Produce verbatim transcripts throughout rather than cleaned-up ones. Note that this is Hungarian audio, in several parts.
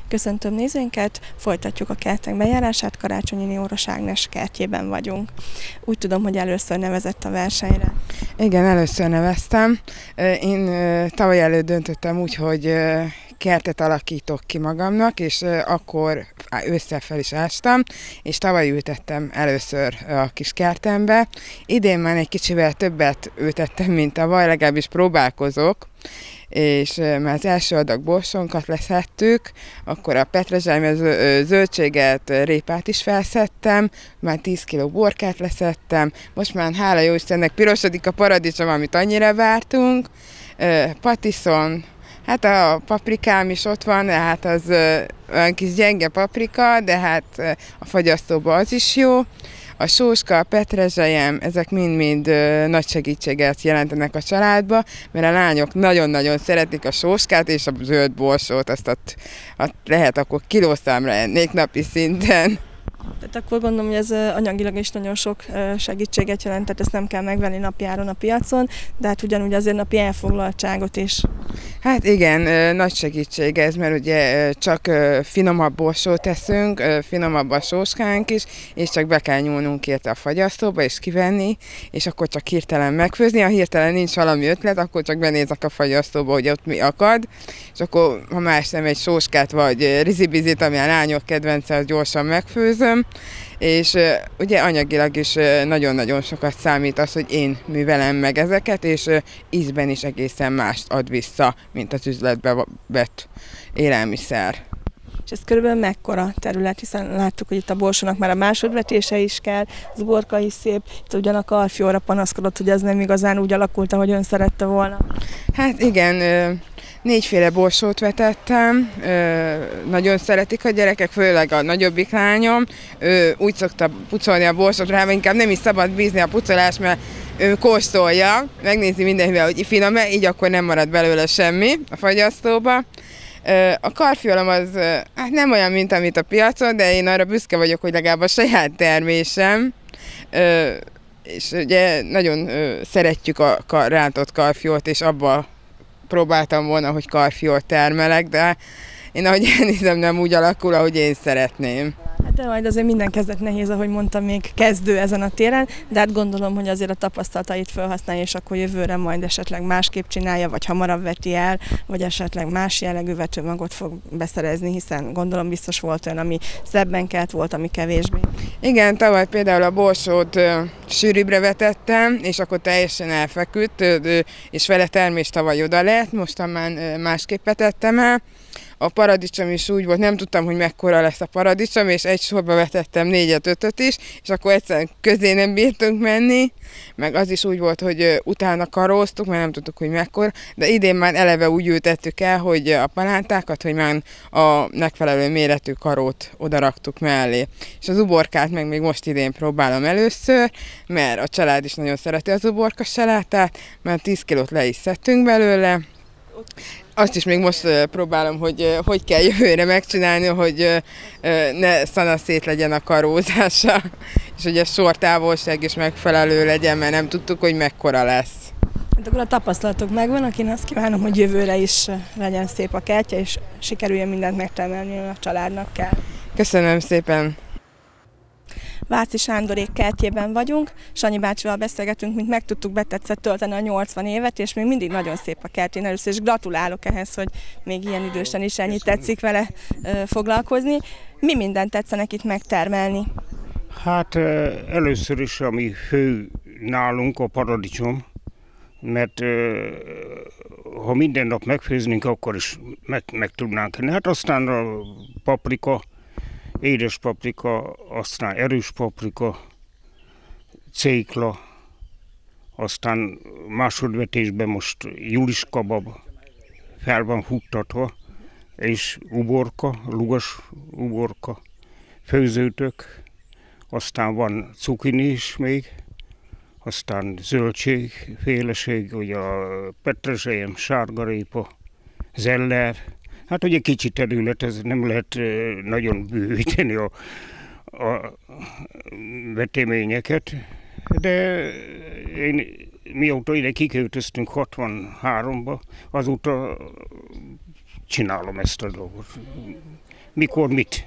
Köszöntöm nézőinket, folytatjuk a kertek bejárását, Karácsonyi Óros Ágnes kertjében vagyunk. Úgy tudom, hogy először nevezett a versenyre. Igen, először neveztem. Én tavaly előtt döntöttem úgy, hogy kertet alakítok ki magamnak, és akkor ősszel fel is ástam, és tavaly ültettem először a kis kertembe. Idén már egy kicsivel többet ültettem, mint tavaly, legalábbis próbálkozok, és már az első adag borsónkat leszedtük, akkor a petrezselymet, zöldséget, répát is felszettem, már tíz kiló borkát leszettem, most már hála jó Istennek pirosodik a paradicsom, amit annyira vártunk, patiszon, hát a paprikám is ott van, de hát az olyan kis gyenge paprika, de hát a fagyasztóban az is jó. A sóska, a petrezselyem, ezek mind-mind nagy segítséget jelentenek a családba, mert a lányok nagyon-nagyon szeretik a sóskát és a zöld borsót, azt ott, ott lehet akkor kilószámra ennék napi szinten. Tehát akkor gondolom, hogy ez anyagilag is nagyon sok segítséget jelent, tehát ezt nem kell megvenni napjáron a piacon, de hát ugyanúgy azért napi elfoglaltságot is. Hát igen, nagy segítség ez, mert ugye csak finomabb borsót teszünk, finomabb a sóskánk is, és csak be kell nyúlnunk érte a fagyasztóba és kivenni, és akkor csak hirtelen megfőzni. Ha hirtelen nincs valami ötlet, akkor csak benézek a fagyasztóba, hogy ott mi akad, és akkor ha más nem egy sóskát vagy rizibizit, ami a lányok kedvence, az gyorsan megfőzöm. És uh, ugye anyagilag is uh, nagyon-nagyon sokat számít az, hogy én művelem meg ezeket, és uh, ízben is egészen mást ad vissza, mint az üzletbe vett élelmiszer. És ez körülbelül mekkora terület, hiszen láttuk, hogy itt a borsónak már a másodvetése is kell, az uborka is szép, itt ugyan a Karfióra panaszkodott, hogy ez nem igazán úgy alakult, ahogy ön szerette volna. Hát igen, uh, négyféle borsót vetettem, nagyon szeretik a gyerekek, főleg a nagyobbik lányom. Ő úgy szokta pucolni a borsót rá, inkább nem is szabad bízni a pucolást, mert ő kóstolja, megnézi mindenkivel, hogy finom-e, így akkor nem marad belőle semmi a fagyasztóba. A karfiolom az hát nem olyan, mint amit a piacon, de én arra büszke vagyok, hogy legalább a saját termésem. És ugye nagyon szeretjük a rántott karfiolt, és abba próbáltam volna, hogy karfiolt termelek, de én ahogy elnézem, nem úgy alakul, ahogy én szeretném. Hát de majd azért minden kezdet nehéz, ahogy mondtam, még kezdő ezen a téren, de hát gondolom, hogy azért a tapasztalatait felhasználja, és akkor jövőre majd esetleg másképp csinálja, vagy hamarabb veti el, vagy esetleg más jellegű vetőmagot fog beszerezni, hiszen gondolom biztos volt olyan, ami szebben kelt, volt, ami kevésbé. Igen, tavaly például a borsót ö, sűrűbbre vetettem, és akkor teljesen elfeküdt, ö, és vele termés tavaly oda lett, mostan már ö, másképp vetettem el. A paradicsom is úgy volt, nem tudtam, hogy mekkora lesz a paradicsom, és egy sorba vetettem négyet, ötöt is, és akkor egyszerűen közé nem bírtunk menni, meg az is úgy volt, hogy utána karóztuk, mert nem tudtuk, hogy mekkora, de idén már eleve úgy ültettük el, hogy a palántákat, hogy már a megfelelő méretű karót odaraktuk mellé. És az uborkát meg még most idén próbálom először, mert a család is nagyon szereti az uborka salátát, mert tíz kilót le is szedtünk belőle. Azt is még most uh, próbálom, hogy uh, hogy kell jövőre megcsinálni, hogy uh, uh, ne szanaszét legyen a karózása, és hogy a sortávolság is megfelelő legyen, mert nem tudtuk, hogy mekkora lesz. Hát akkor a tapasztalatok megvannak, én azt kívánom, hogy jövőre is legyen szép a kertje, és sikerüljön mindent megtermelni, a családnak kell. Köszönöm szépen! Váci Sándorék kertjében vagyunk, Sanyi bácsival beszélgetünk, mint meg tudtuk betetszett tölteni a nyolcvan évet, és még mindig nagyon szép a kert. Én először is gratulálok ehhez, hogy még ilyen idősen is ennyit tetszik vele ö, foglalkozni. Mi mindent tetszenek itt megtermelni? Hát először is, ami fő nálunk, a paradicsom, mert ha minden nap megfőznénk, akkor is meg, meg tudnánk enni. Hát aztán a paprika, édes paprika, aztán erős paprika, cékla, aztán másodvetésben most julis kabab fel van futtatva, és uborka, lugas uborka, főzőtök, aztán van cukini is még, aztán zöldség, féleség, ugye a petrezselyem, sárgarépa, zeller. Hát ugye kicsi terület, ez nem lehet nagyon bővíteni a, a veteményeket, de én, mióta ide kiköltöztünk hatvanháromba, azóta csinálom ezt a dolgot. mikor mit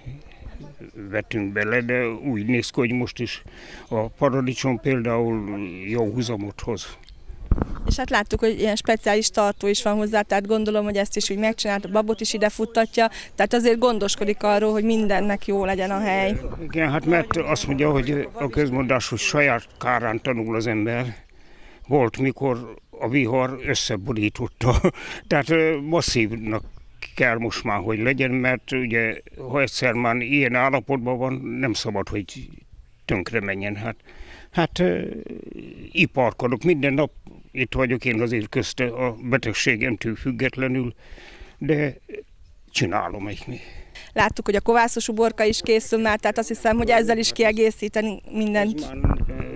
vetünk bele, de úgy néz ki, hogy most is a paradicsom például jó húzamot hoz. És hát láttuk, hogy ilyen speciális tartó is van hozzá, tehát gondolom, hogy ezt is úgy megcsinált, a babot is ide futtatja, tehát azért gondoskodik arról, hogy mindennek jó legyen a hely. Igen, hát mert azt mondja, hogy a közmondás, hogy saját kárán tanul az ember. Volt, mikor a vihar összeborította, tehát masszívnak kell most már, hogy legyen, mert ugye, ha egyszer már ilyen állapotban van, nem szabad, hogy tönkre menjen. Hát, hát uh, iparkodok, minden nap itt vagyok én azért közte a betegségemtől függetlenül, de csinálom egy mi. Láttuk, hogy a kovászos uborka is készül már, tehát azt hiszem, hogy ezzel is kiegészíteni mindent. Ez már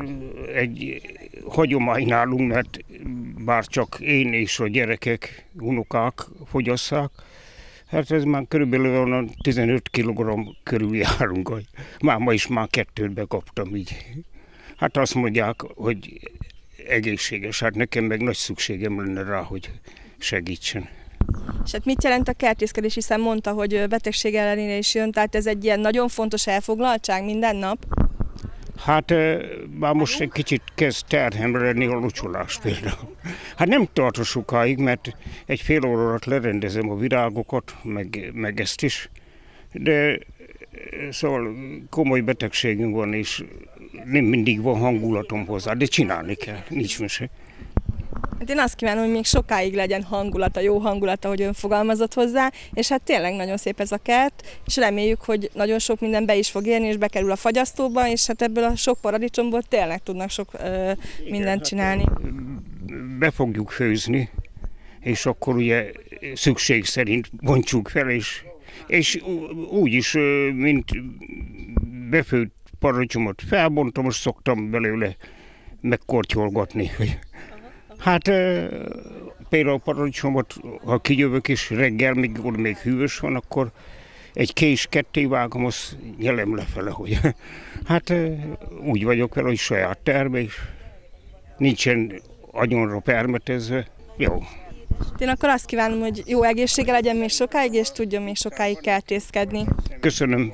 egy hagyomány nálunk, mert bár csak én és a gyerekek, unokák fogyasszák, hát ez már körülbelül tizenöt kilogramm körül járunk. Már ma is már kettőt bekaptam így. Hát azt mondják, hogy egészséges, hát nekem meg nagy szükségem lenne rá, hogy segítsen. És hát mit jelent a kertészkedés, hiszen mondta, hogy betegség ellenére is jön, tehát ez egy ilyen nagyon fontos elfoglaltság minden nap? Hát már most egy kicsit kezd terhemre lenni a locsolás például. Hát nem tart sokáig, mert egy fél óra alatt lerendezem a virágokat, meg, meg ezt is, de szóval komoly betegségünk van, és nem mindig van hangulatom hozzá, de csinálni kell, nincs mese. Hát én azt kívánom, hogy még sokáig legyen hangulata, jó hangulata, hogy ön fogalmazott hozzá, és hát tényleg nagyon szép ez a kert, és reméljük, hogy nagyon sok minden be is fog érni, és bekerül a fagyasztóba, és hát ebből a sok paradicsomból tényleg tudnak sok ö, mindent csinálni. Be fogjuk főzni, és akkor ugye szükség szerint bontsuk fel, és, és úgy is, mint befőtt paradicsomot felbontom, most szoktam belőle megkortyolgatni. Hát például a paradicsomot, ha kijövök és reggel, mikor még hűvös van, akkor egy kés ketté vágom, azt nyelem lefele, hogy hát úgy vagyok vele, hogy saját terme, és nincsen agyonra permetezve. Jó. Én akkor azt kívánom, hogy jó egészsége legyen még sokáig, és tudjon még sokáig kertészkedni. Köszönöm.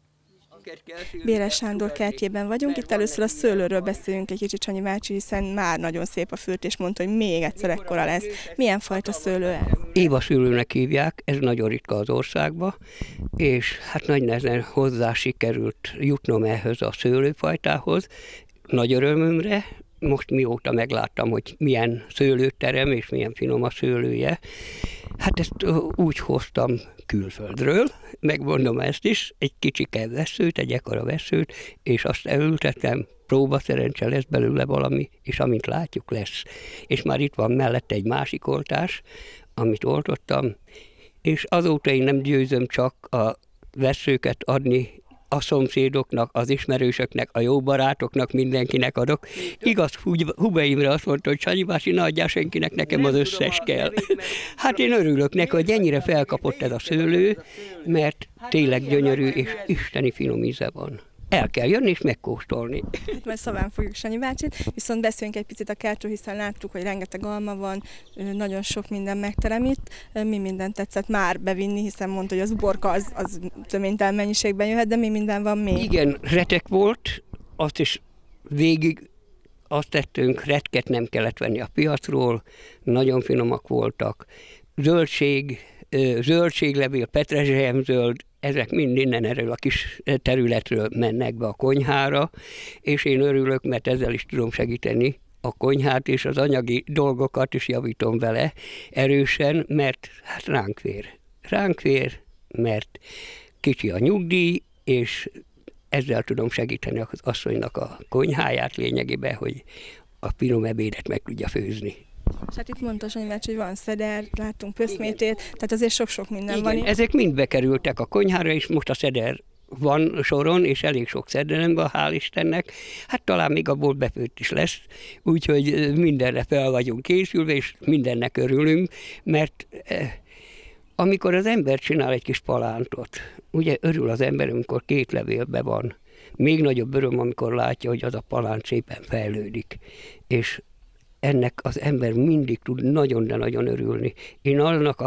Béres Sándor kertjében vagyunk, itt először a szőlőről beszélünk egy kicsit, Sanyi bácsi, hiszen már nagyon szép a fürt, és mondta, hogy még egyszer ekkora lesz. Milyen fajta szőlő ez? Éva szőlőnek hívják, ez nagyon ritka az országban, és hát nagy nehezen hozzá sikerült jutnom ehhez a szőlőfajtához. Nagy örömömre, most mióta megláttam, hogy milyen szőlőt terem, és milyen finom a szőlője, hát ezt úgy hoztam külföldről, megmondom ezt is, egy kicsike veszőt, egy ekkora veszőt, és azt elültettem, próbaszerencse lesz belőle valami, és amint látjuk lesz. És már itt van mellette egy másik oltás, amit oltottam, és azóta én nem győzöm csak a veszőket adni a szomszédoknak, az ismerősöknek, a jó barátoknak, mindenkinek adok. Igaz, Huba Imre azt mondta, hogy Sanyi bácsi, ne adjál senkinek, nekem az összes kell. Hát én örülök neki, hogy ennyire felkapott ez a szőlő, mert tényleg gyönyörű és isteni finom íze van. El kell jönni és megkóstolni. Hát majd szaván fogjuk Sanyi bácsit, viszont beszéljünk egy picit a kertről, hiszen láttuk, hogy rengeteg alma van, nagyon sok minden megterem itt. Mi mindent tetszett már bevinni, hiszen mondta, hogy az uborka az, az töménytelen mennyiségben jöhet, de mi minden van még? Igen, retek volt, azt is végig azt tettünk, retket nem kellett venni a piacról, nagyon finomak voltak. Zöldség, zöldséglevél, petrezselyemzöld, ezek mind innen erről a kis területről mennek be a konyhára, és én örülök, mert ezzel is tudom segíteni a konyhát, és az anyagi dolgokat is javítom vele erősen, mert hát ránk fér. Ránk fér, mert kicsi a nyugdíj, és ezzel tudom segíteni az asszonynak a konyháját lényegében, hogy a finom ebédet meg tudja főzni. És hát itt mondta Sanyi bácsi, hogy van szeder, láttunk pöszmétét, tehát azért sok-sok minden Igen, van itt. Ezek mind bekerültek a konyhára, és most a szeder van soron, és elég sok szederem van, hál' Istennek. Hát talán még abból befőtt is lesz, úgyhogy mindenre fel vagyunk készülve, és mindennek örülünk, mert eh, amikor az ember csinál egy kis palántot, ugye örül az ember, amikor két levélben van. Még nagyobb öröm, amikor látja, hogy az a palánt szépen fejlődik, és ennek az ember mindig tud nagyon, de nagyon örülni. Én annak az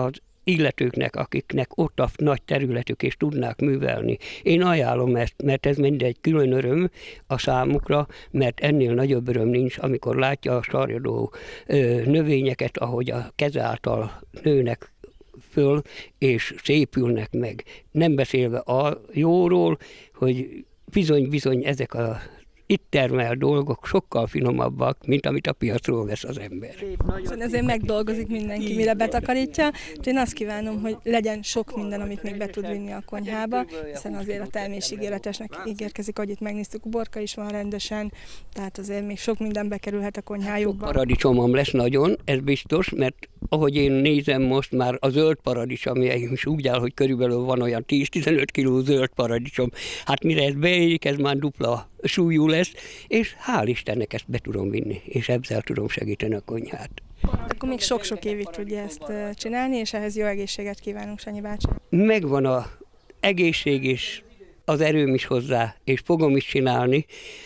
illetőknek, akiknek ott a nagy területük és tudnák művelni. Én ajánlom ezt, mert ez mindegy külön öröm a számukra, mert ennél nagyobb öröm nincs, amikor látja a sarjadó növényeket, ahogy a keze által nőnek föl, és szépülnek meg. Nem beszélve a jóról, hogy bizony-bizony ezek a itt termel dolgok sokkal finomabbak, mint amit a piacról vesz az ember. Szóval ezért megdolgozik mindenki, mire betakarítja. Én azt kívánom, hogy legyen sok minden, amit még be tud vinni a konyhába, hiszen azért a termés ígéretesnek ígérkezik, ahogy itt megnéztük, uborka is van rendesen, tehát azért még sok minden bekerülhet a konyhájukba. Paradicsomom lesz nagyon, ez biztos, mert ahogy én nézem most már a zöld paradicsom is úgy áll, hogy körülbelül van olyan tíz-tizenöt kiló zöld paradicsom. Hát mire ez beérik, ez már dupla súlyú lesz, és hál' Istennek ezt be tudom vinni, és ezzel tudom segíteni a konyhát. Akkor még sok-sok évig tudja ezt csinálni, és ehhez jó egészséget kívánunk, Sanyi bácsi. Megvan az egészség és az erőm is hozzá, és fogom is csinálni.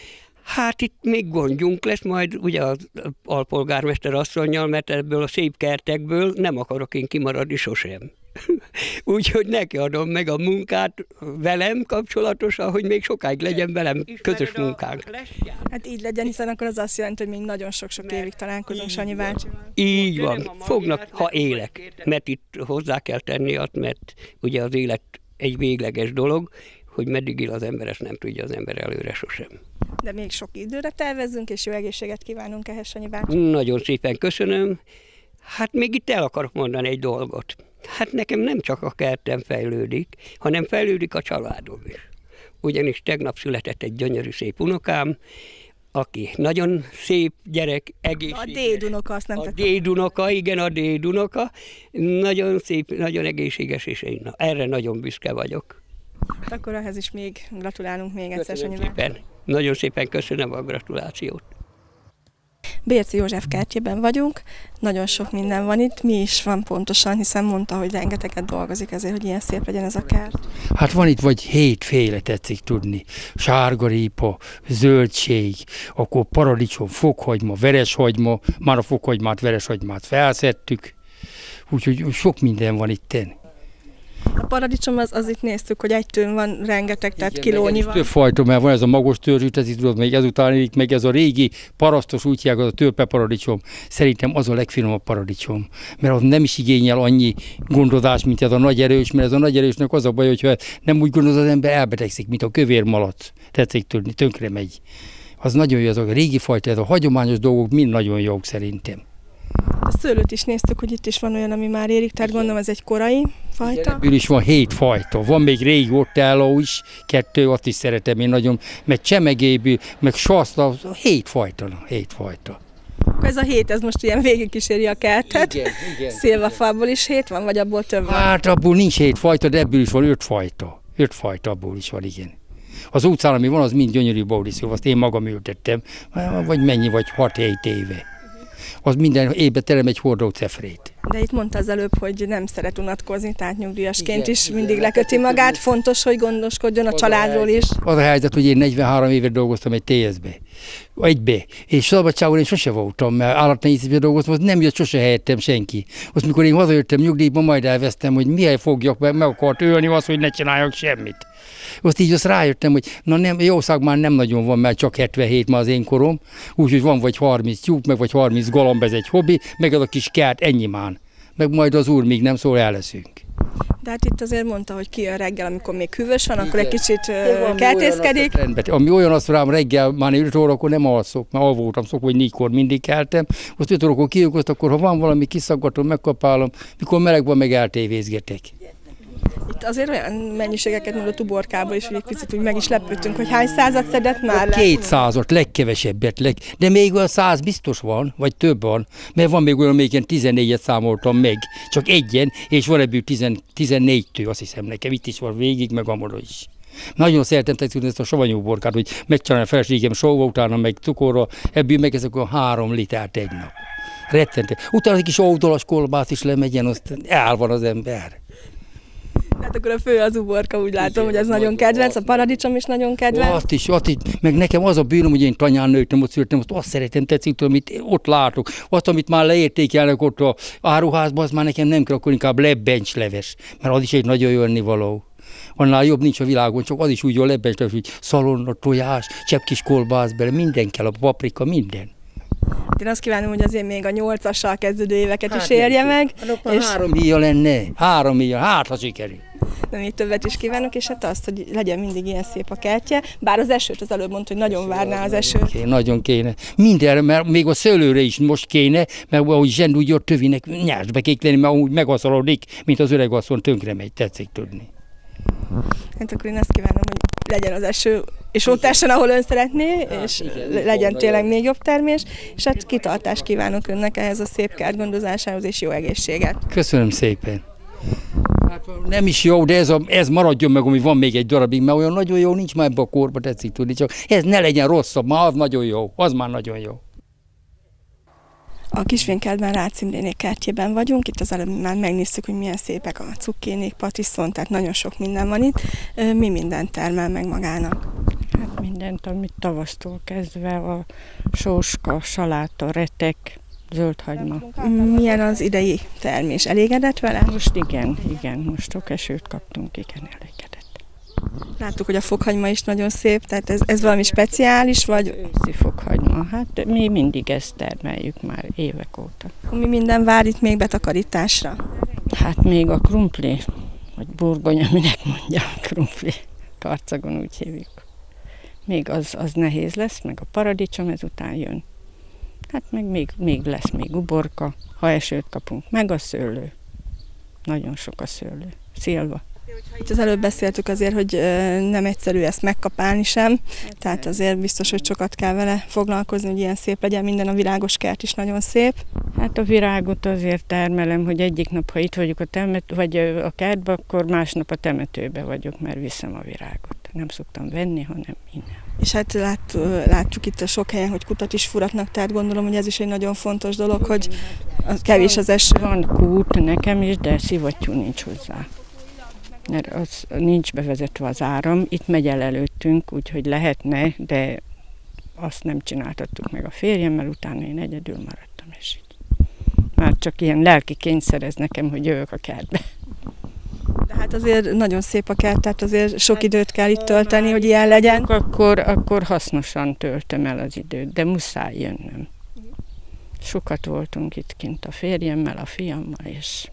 Hát itt még gondjunk lesz majd ugye az alpolgármester asszonnyal, mert ebből a szép kertekből nem akarok én kimaradni sosem. Úgyhogy neki adom meg a munkát velem kapcsolatosan, hogy még sokáig legyen velem közös munkánk. Hát így legyen, hiszen akkor az azt jelenti, hogy még nagyon sok-sok évig találkozunk Sanyi bácsival. Így van, fognak, ha élek, mert itt hozzá kell tenni azt, mert ugye az élet egy végleges dolog, hogy meddig él az ember, ezt nem tudja az ember előre sosem. De még sok időre tervezzünk, és jó egészséget kívánunk ehhez, Sanyi bácsi. Nagyon szépen köszönöm. Hát még itt el akarok mondani egy dolgot. Hát nekem nem csak a kertem fejlődik, hanem fejlődik a családom is. Ugyanis tegnap született egy gyönyörű szép unokám, aki nagyon szép gyerek, egészséges. A dédunoka, azt nem A tettem. dédunoka, igen, a dédunoka. Nagyon szép, nagyon egészséges, és én na, erre nagyon büszke vagyok. Hát akkor ehhez is még gratulálunk még egyszer, Sanyi bácsi. Szépen. Nagyon szépen köszönöm a gratulációt. Bérczy József kertjében vagyunk, nagyon sok minden van itt, mi is van pontosan, hiszen mondta, hogy rengeteget dolgozik ezért, hogy ilyen szép legyen ez a kert. Hát van itt vagy hétféle, tetszik tudni. Sárgarépa, zöldség, akkor paradicsom, fokhagyma, vereshagyma, már a fokhagymát, vereshagymát felszedtük, úgyhogy sok minden van itten. A paradicsom az, az itt néztük, hogy egy tőn van rengeteg, tehát Igen, kilónyi van. Több fajta, mert van ez a magos törzsű, ez tudod, még ezután érik, meg ez a régi parasztos útják, az a törpe paradicsom. Szerintem az a legfinomabb paradicsom, mert az nem is igényel annyi gondozást, mint ez a nagy erős, mert ez a nagy erősnek az a baj, hogyha nem úgy gondoz az ember, elbetegszik, mint a kövér malac. Tetszik tudni, tönkre megy. Az nagyon jó, az a régi fajta, ez a hagyományos dolgok mind nagyon jók szerintem. A szőlőt is néztük, hogy itt is van olyan, ami már érik, tehát gondolom ez egy korai fajta. Ebből is van hét fajta. Van még régi ott álló is, kettő, azt is szeretem én nagyon, meg csemegéből, meg saszla, hét fajta, hét fajta. Ez a hét, ez most ilyen végigkíséri a kertet. Igen, igen. Szilvafából is hét van, vagy abból több van? Hát abból nincs hét fajta, de ebből is van öt fajta. Öt fajta abból is van, igen. Az utcán, ami van, az mind gyönyörű baudiszó, azt én magam ültettem, vagy mennyi, vagy hat-hét éve. Az minden évben terem egy hordó cefrét. De itt mondta az előbb, hogy nem szeret unatkozni, tehát nyugdíjasként Igen, is igen, mindig leköti magát. Fontos, hogy gondoskodjon a családról is. Az a helyzet, hogy én negyvenhárom évet dolgoztam egy té es-be, egybe, és szabadságon én sose voltam, mert állatnehészségben dolgoztam, az nem jött sose helyettem senki. Azt mikor én hazajöttem nyugdíjba, majd elvesztem, hogy milyen fogjak meg, meg akart ölni azt, hogy ne csináljak semmit. Azt így azt rájöttem, hogy na nem, jószág már nem nagyon van, mert csak hetvenhét már az én korom, úgyhogy van vagy harminc tyúk, meg vagy harminc galamb, ez egy hobbi, meg az a kis kert, ennyi már. Meg majd az úr még nem szól, el leszünk. De hát itt azért mondta, hogy kijön reggel, amikor még hűvös van, akkor Igen. egy kicsit Van, kertészkedik. Rendben. Ami olyan azt rám reggel, már öt órakor nem alszok, mert al voltam szokva, hogy négykor mindig keltem. Azt öt órakor kijövök, akkor ha van valami kiszaggatom, megkapálom, mikor meleg van, meg eltévézgetek. Itt azért olyan mennyiségeket mondott uborkából is, hogy egy picit úgy meg is lepődtünk, hogy hány százat szedett már le. Kétszázat, legkevesebbet, leg... de még olyan száz biztos van, vagy több van, mert van még olyan, amelyiken tizennégyet számoltam meg, csak egyen, és van ebből tizennégytől, azt hiszem nekem, itt is van végig, meg amolra is. Nagyon szeretem tudni ezt a savanyú uborkát, hogy megcsinálni a feleségem sóva, utána meg cukorra, ebből meg ezek a három litert egy nap. Rettente. Utána egy kis ódolas kolbász is lemegyen, azt el van az ember. Hát akkor a fő az uborka, úgy látom, hogy ez nagyon kedvenc, a paradicsom is nagyon kedvenc. Azt is, azt is, meg nekem az a bűnöm, hogy én tanyán nőttem, ott szültem, azt, azt szeretem, tetszik, amit ott látok. Azt, amit már leértékelnek ott a áruházban, az már nekem nem kell, akkor inkább lebbencsleves, mert az is egy nagyon jó ennivaló. Annál jobb nincs a világon, csak az is úgy jó lebbencsleves, hogy szalonna, tojás, csepp kis kolbász bele, minden kell, a paprika, minden. Én azt kívánom, hogy azért még a nyolcassal kezdődő éveket hát is érje meg. Hát és három híja lenne, három híja, hát ha sikerül. De még többet is kívánok, és hát azt, hogy legyen mindig ilyen szép a kertje. Bár az esőt az előbb mondta, hogy nagyon várná az esőt. Kéne, nagyon kéne. Mindenre, mert még a szőlőre is most kéne, mert ahogy zsend úgy ott tövinek nyársbe kék lenni, mert úgy megaszalodik, mint az öreg asszony, tönkre megy, tetszik tudni. Hát akkor én azt kívánom, hogy legyen az eső, és ott essen, ahol ön szeretné, hát, és igen, legyen tényleg még jobb termés, és hát kitartást kívánok önnek ehhez a szép kert gondozásához, és jó egészséget. Köszönöm szépen. Hát nem is jó, de ez, a, ez maradjon meg, ami van még egy darabig, mert olyan nagyon jó nincs már ebbe a korba, tetszik tudni, csak ez ne legyen rosszabb, már az nagyon jó, az már nagyon jó. A Kisvénykertben Rácz Imrénék kertjében vagyunk, itt az előbb már megnéztük, hogy milyen szépek a cukkénék, patiszon, tehát nagyon sok minden van itt. Mi mindent termel meg magának? Hát mindent, amit tavasztól kezdve, a sóska, saláta, retek, zöldhagyma. Milyen az idei termés? Elégedett vele? Most igen, igen, most sok esőt kaptunk, igen, elégedett. Láttuk, hogy a fokhagyma is nagyon szép, tehát ez, ez valami speciális, vagy? Őszi fokhagyma, hát mi mindig ezt termeljük már évek óta. Mi minden vár itt még betakarításra? Hát még a krumpli, vagy burgonya, minek mondja, krumpli, Karcagon úgy hívjuk. Még az, az nehéz lesz, meg a paradicsom ezután jön. Hát meg még, még lesz még uborka, ha esőt kapunk, meg a szőlő. Nagyon sok a szőlő. Szilva. Itt az előbb beszéltük azért, hogy nem egyszerű ezt megkapálni sem, tehát azért biztos, hogy sokat kell vele foglalkozni, hogy ilyen szép legyen, minden, a virágos kert is nagyon szép. Hát a virágot azért termelem, hogy egyik nap, ha itt vagyok a, temet, vagy a kertbe, akkor másnap a temetőbe vagyok, mert viszem a virágot. Nem szoktam venni, hanem innen. És hát lát, látjuk itt a sok helyen, hogy kutat is furatnak, tehát gondolom, hogy ez is egy nagyon fontos dolog, hogy kevés az eső. Van kút nekem is, de szivattyú nincs hozzá. Mert az nincs bevezetve az áram, itt megy el előttünk, úgyhogy lehetne, de azt nem csináltattuk meg a férjemmel, utána én egyedül maradtam, és így. Már csak ilyen lelki kényszer ez nekem, hogy jövök a kertbe. De hát azért nagyon szép a kert, tehát azért sok időt kell itt tölteni, hogy ilyen legyen. Akkor, akkor hasznosan töltöm el az időt, de muszáj jönnöm. Sokat voltunk itt kint a férjemmel, a fiammal, és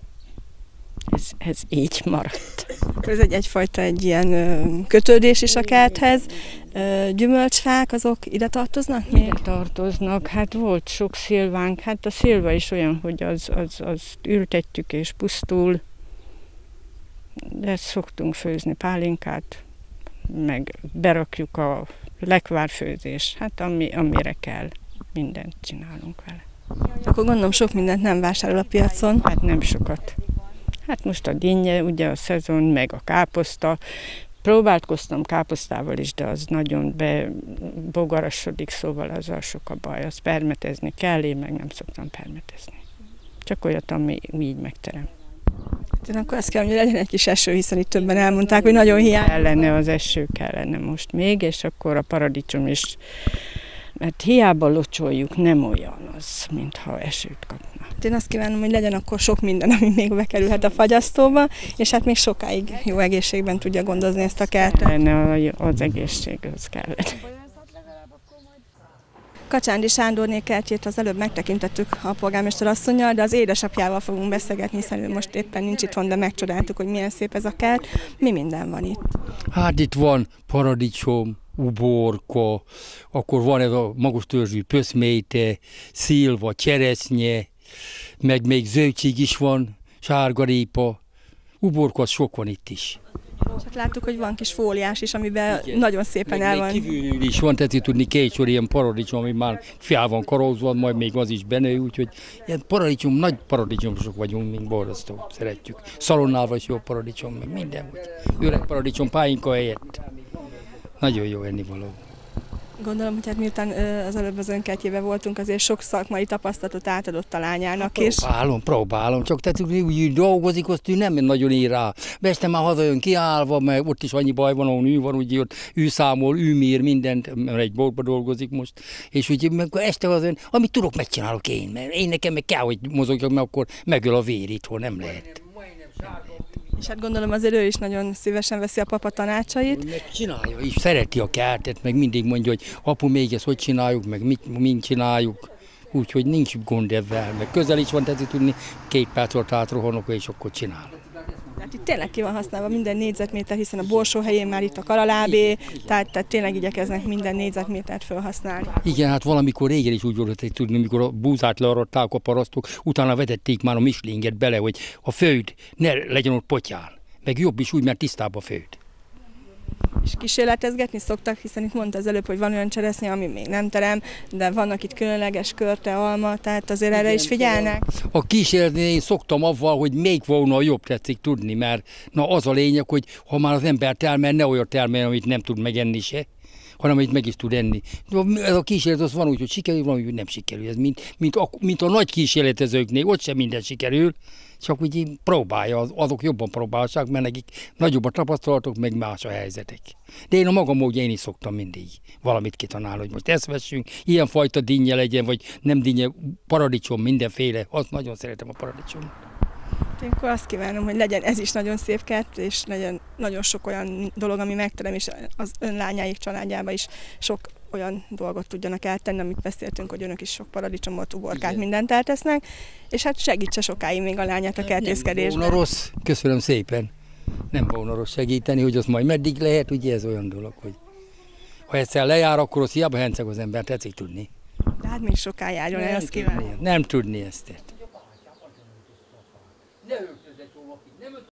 ez, ez így maradt. Ez egy, egyfajta egy ilyen kötődés is a kerthez. Gyümölcsfák, azok ide tartoznak? Ide tartoznak, hát volt sok szilvánk, hát a szilva is olyan, hogy az, az, az ültetjük és pusztul, de szoktunk főzni pálinkát, meg berakjuk a lekvárfőzés, hát ami, amire kell, mindent csinálunk vele. Akkor gondolom sok mindent nem vásárol a piacon. Hát nem sokat. Hát most a dinnye, ugye a szezon, meg a káposzta. Próbálkoztam káposztával is, de az nagyon bebogarasodik, szóval azzal sok a baj. Azt permetezni kell, én meg nem szoktam permetezni. Csak olyat, ami így megterem. Én akkor azt kell, hogy legyen egy kis eső, hiszen itt többen elmondták, hogy nagyon hiány. Kellene az eső, kellene most még, és akkor a paradicsom is, mert hiába locsoljuk, nem olyan az, mintha esőt kapna. Én azt kívánom, hogy legyen akkor sok minden, ami még bekerülhet a fagyasztóba, és hát még sokáig jó egészségben tudja gondozni ezt a kertet. Kellene az egészség, az kellene. Kacsándi Sándorné kertjét az előbb megtekintettük a polgármester asszonnyal, de az édesapjával fogunk beszélgetni, hiszen ő most éppen nincs itthon, de megcsodáltuk, hogy milyen szép ez a kert. Mi minden van itt? Hát itt van paradicsom, uborka, akkor van ez a magas törzsű pöszméte, szilva, cseresznye, meg még zöldség is van, sárgarépa, uborka, az sok van itt is. És hát láttuk, hogy van kis fóliás is, amiben igen, nagyon szépen el van. Kívülül is van, tehát tudni két sor ilyen paradicsom, ami már fel van karózva, majd még az is benne, úgyhogy ilyen paradicsom, nagy paradicsomosok vagyunk, mint borzasztó, szeretjük. Szalonnával is jó paradicsom, meg minden, úgy. Öreg paradicsom pályinka helyett. Nagyon jó ennivaló. Gondolom, hogy hát miután ö, az előbb az önkertjében voltunk, azért sok szakmai tapasztalatot átadott a lányának hát is. Próbálom, próbálom, csak tehát úgy, úgy dolgozik, azt ő nem nagyon ír rá. De este már hazajön kiállva, mert ott is annyi baj van, ahol ő van, úgy ott ő számol, ő mér mindent, mert egy boltban dolgozik most, és úgy meg este hazajön, amit tudok, megcsinálok én, mert én nekem meg kell, hogy mozogjak, mert akkor megöl a vér itthon, nem lehet. És hát gondolom azért ő is nagyon szívesen veszi a papa tanácsait. Meg csinálja is, szereti a kertet, meg mindig mondja, hogy apu, még ezt hogy csináljuk, meg mit, mint csináljuk. Úgyhogy nincs gond ebben, meg közel is van, tehát tudni, két perc volt átrohanok, és akkor csinálok. Hát itt tényleg ki van használva minden négyzetméter, hiszen a borsó helyén már itt a karalábé, tehát, tehát tényleg igyekeznek minden négyzetmétert felhasználni. Igen, hát valamikor régen is úgy volt, hogy tudni, amikor a búzát learadták a parasztok, utána vetették már a mislinget bele, hogy a föld ne legyen ott potyán. Meg jobb is úgy, mert tisztább a föld. És kísérletezgetni szoktak, hiszen itt mondta az előbb, hogy van olyan cseresznye, ami még nem terem, de vannak itt különleges körte, alma, tehát azért erre is figyelnek. A kísérletni én szoktam avval, hogy még volna jobb, tetszik tudni, mert na az a lényeg, hogy ha már az ember termel, ne olyan termel, amit nem tud megenni se, hanem amit meg is tud enni. Ez a kísérlet az van úgy, hogy sikerül, van úgy, hogy nem sikerül. Ez mint, mint, a, mint a nagy kísérletezőknél, ott sem minden sikerül, csak úgy próbálja, azok jobban próbálják, mert nekik nagyobb a tapasztalatok, meg más a helyzetek. De én a magam módja én is szoktam mindig valamit kitanálni, hogy most ezt vessünk, ilyenfajta dinnye legyen, vagy nem dinnye, paradicsom, mindenféle, azt nagyon szeretem a paradicsomot. Én akkor azt kívánom, hogy legyen ez is nagyon szép kert, és legyen nagyon sok olyan dolog, ami megterem, és az ön lányáik családjába is sok olyan dolgot tudjanak eltenni, amit beszéltünk, hogy önök is sok paradicsomot, uborkát, mindent eltesznek, és hát segítse sokáig még a lányát a kertészkedésben. Nem volna rossz, köszönöm szépen. Nem volna rossz segíteni, hogy az majd meddig lehet, ugye ez olyan dolog, hogy ha egyszer lejár, akkor az hiába henceg az ember, tetszik tudni. De hát még soká járjon el, azt kívánom. Nem tudni ezt.